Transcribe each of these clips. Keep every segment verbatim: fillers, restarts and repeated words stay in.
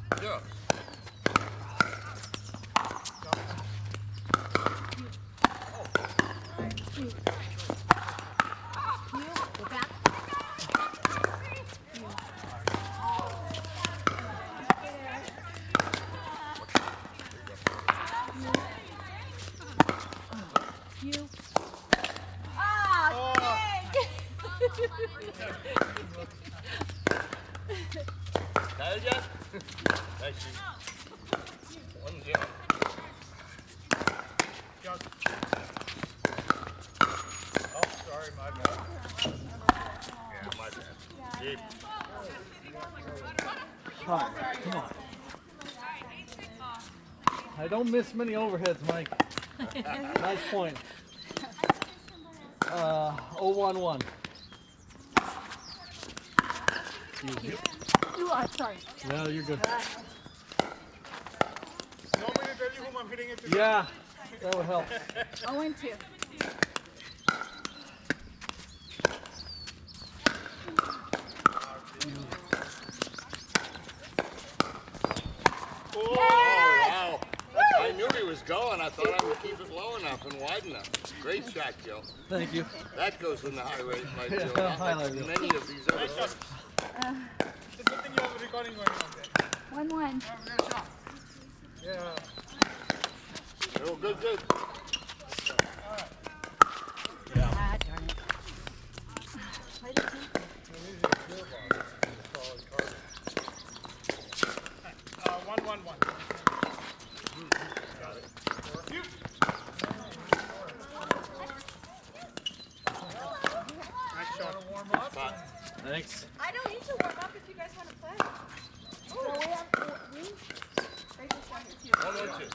Yeah. You. Ah, oh, Tired yet? Nice. One zero. Oh, sorry, my bad. Yeah, my bad. Deep. All right, come on. I don't miss many overheads, Mike. Nice point. Uh, oh one one. You are sorry. No, you're good. You want me to tell you whom I'm hitting it to? Yeah, that would help. Oh and two. Oh, wow. I knew he was going. I thought I would keep it low enough and wide enough. Great shot, Joe. Thank you. That goes in the high rate, my Yeah, Joe. Not highlight like reel. many of these other ones. Uh, It's a good thing you have a recording going on there. one one. Yeah. Oh, good, good. Yeah. Ah, darn it. Why did you? Uh, one, one, one. Got it. You. Nice shot. Warm up. Thanks. I don't need to warm up if you guys want to play. Oh, we have we. They just want you to. One, one, two.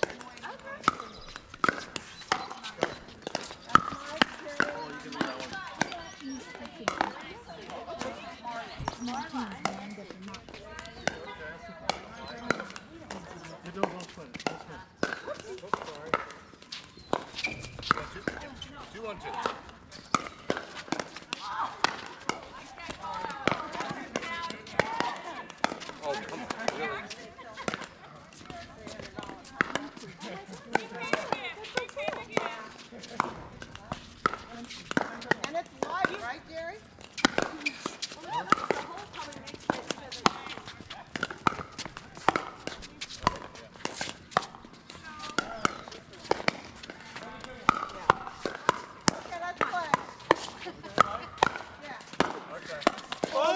You don't want to play. Two, one, two. Oh, come on. Really? And it's live, right, Jerry? Okay, let's play. Yeah. Warm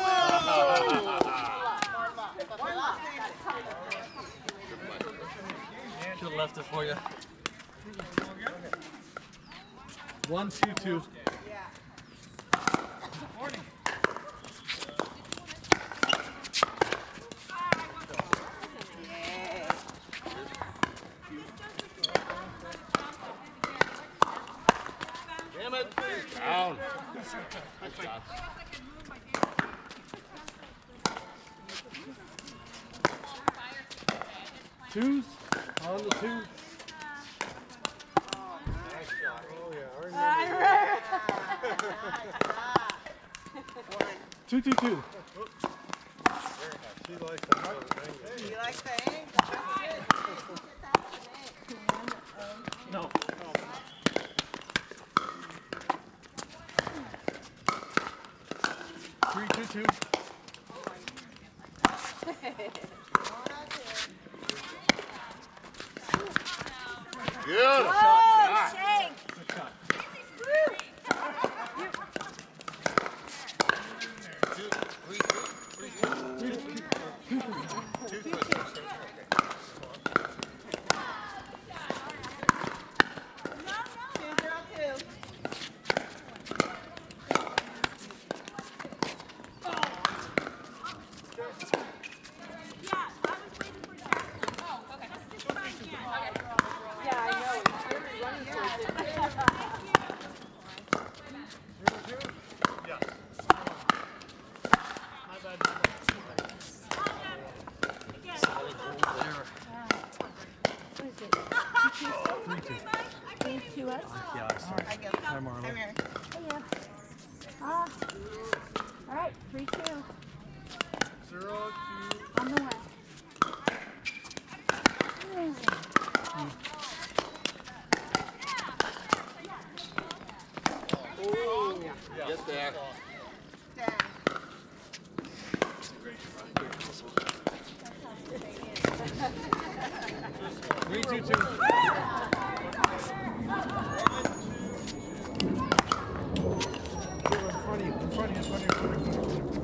up. Should have left it for you. One, two, two. Yeah. Damn it. Down. Nice shot. Twos. On the two. Nice shot. Oh, yeah. Two, two, two. She likes the hard thing. You like the angle? No. Three, two, two. Good. Oh, Shanks! Good shot. Two, three, two, three, two. Three, two, two, two. Two, two. Two, girl, two. Yeah, I know. Three, two, two. In front of you, in front of you, in front of you, in front of you.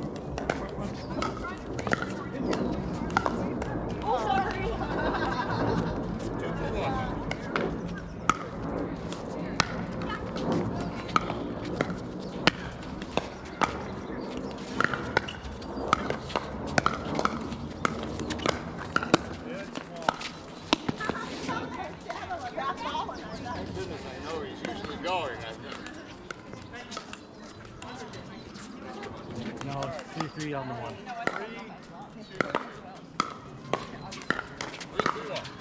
Oh, sorry. Goodness, I know he's usually going. I've never. No, it's three, three on the one. Three, two, one.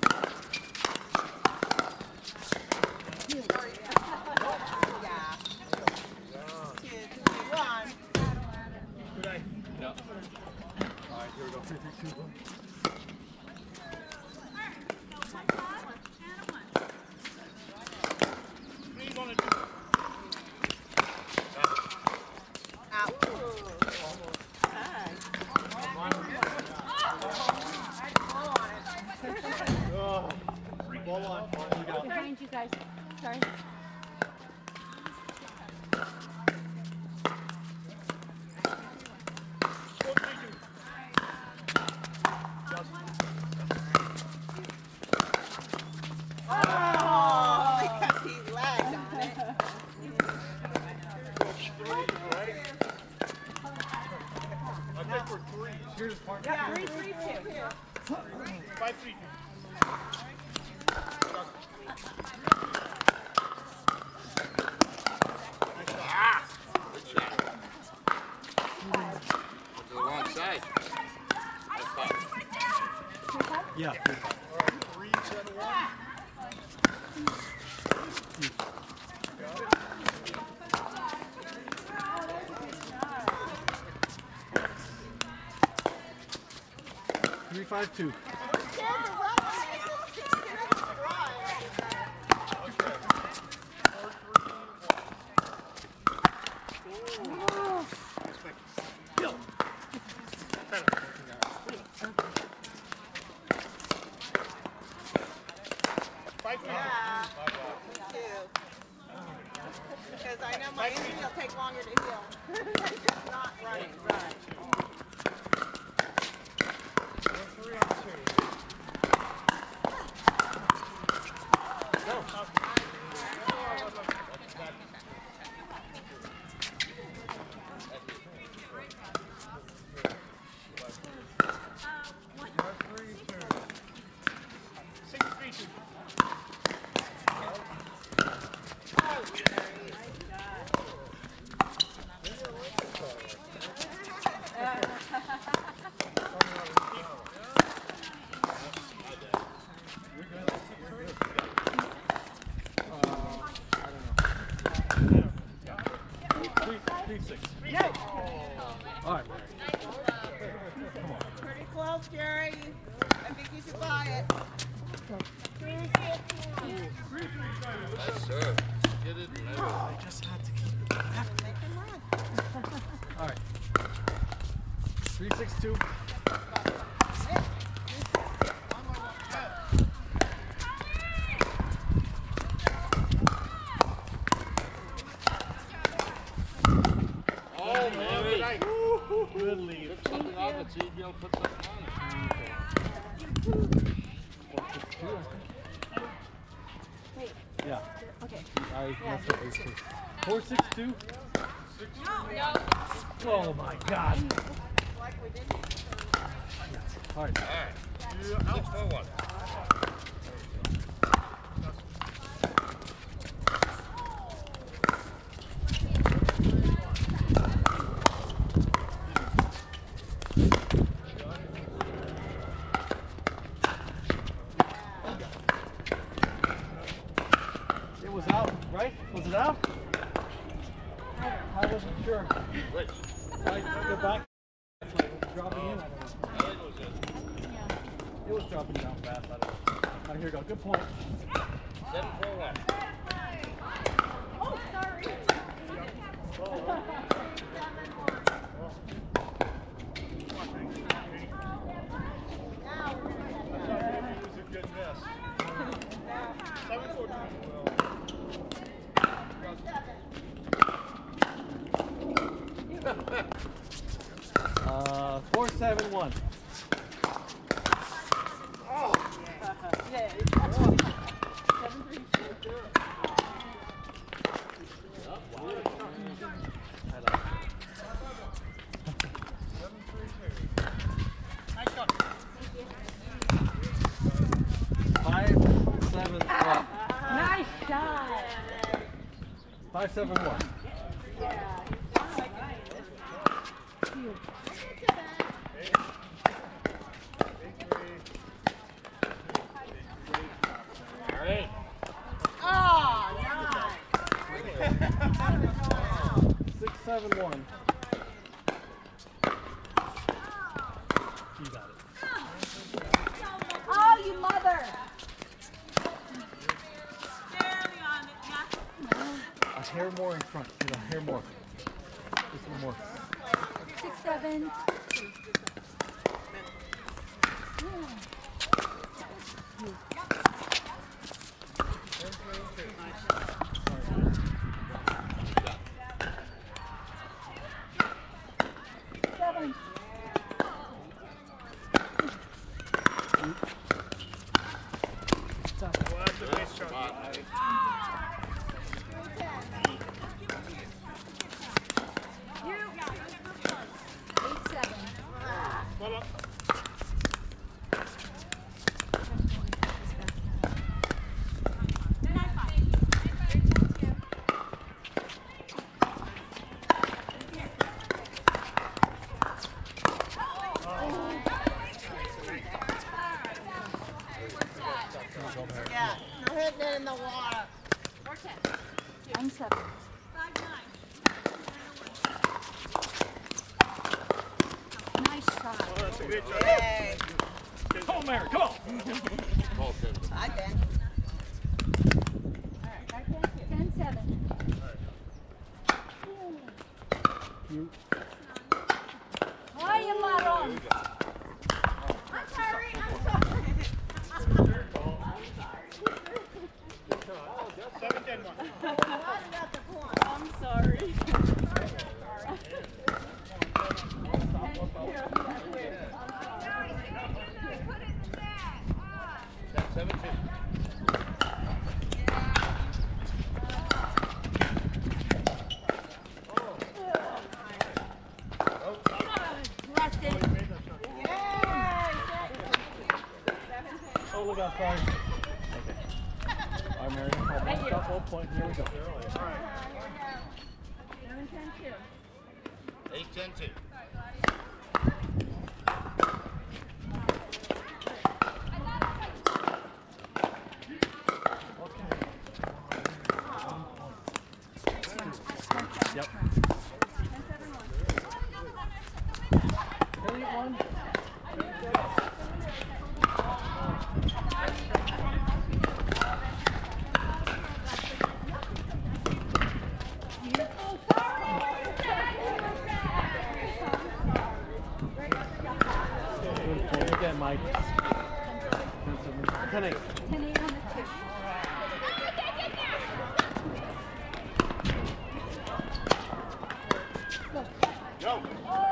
Good night. Yeah. All right, here we go. Three, three, two, one. Ball on. Behind you guys. Sorry. Oh, because he lagged on it. I think we're three. Here's part. Yeah, three, three, two. Five, three. Ah! Good shot. To the wrong side. That's fine. Yeah. Three, seven, one. Three, five, two. Yeah, two. Because I know my engine will take longer to heal. It's not running. Right. Three on two. Three, two. Six, three, two. Three, three, six. All right. Pretty close, Jerry. I think you should buy it. Nice serve. Get it and everything. I just had to keep it. Make him run. All right. Three, six, two. Oh, Mary. Good lead. Took something off it so you'd be able to put something on it. Yeah. Okay. I messed up those two. Four, six, two. Oh my God. All right. All right. Six, four, one. It was out, right? Was it out? I wasn't sure. Which? I go back. It's like dropping in. I don't know. I think it was it. It was dropping down fast. I don't know. All right, here we go. Good point. Seven, four, one. Oh, sorry. Now we're going to seven, one. Oh. Yeah. Seven, three, two. Nice shot. Five, seven, one. Nice shot. Five, seven, one. All right. Oh, nice. Six, seven, one. You got it. Oh, you mother. A hair more in front. Get a hair more. Just one more. Six, seven. Seven. Well, that's a nice shot. Eight, seven. Well up. Yeah, you're hitting it in the water. Nine, seven. Nice shot. Oh, that's a good shot. Yay. Come on, Mary. Come on. Call Kevin. I think. Ten, seven. You. Ay, you marron. I'm sorry, I'm sorry. Seven, ten, one. I'm sorry. Seven, two. Oh, look out, sorry. Okay. All right, Mary. Hold on. Stop, hold point. Here we go. Eight, ten, two. Yep. Ten, eight, one. Good point again, Mike. Ten, eight. Ten, eight on the two. Go.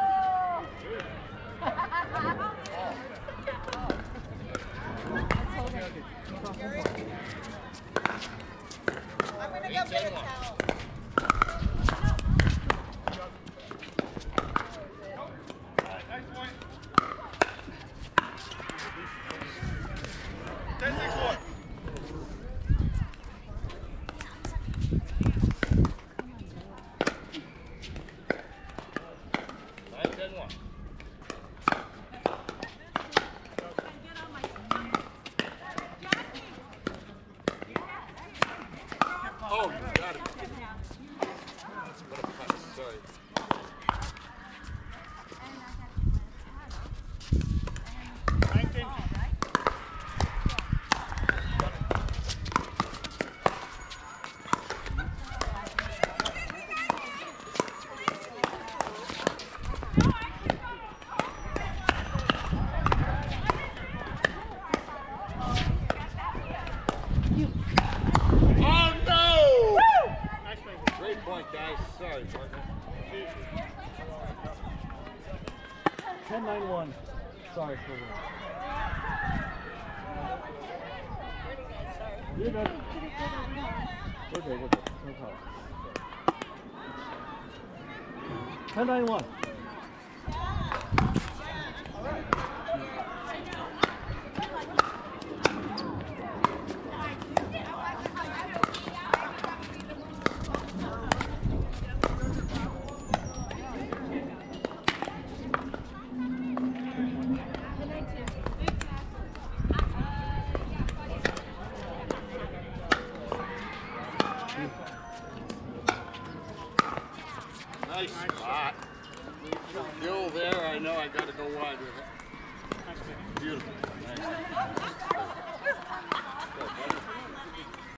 I'm gonna go get a towel. Nice point. Ten, six, one. Sorry, Silver. You're good. We're good, we're good. No problem. ten nine one. Nice spot. Gill there, I know I got to go wide with it.